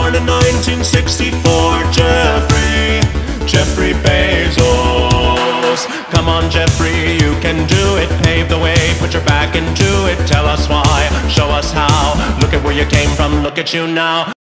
born in 1964, Jeffrey Bezos. Come on, Jeffrey, you can do it. Pave the way, put your back into it. Tell us why, show us how. Look at where you came from, look at you now.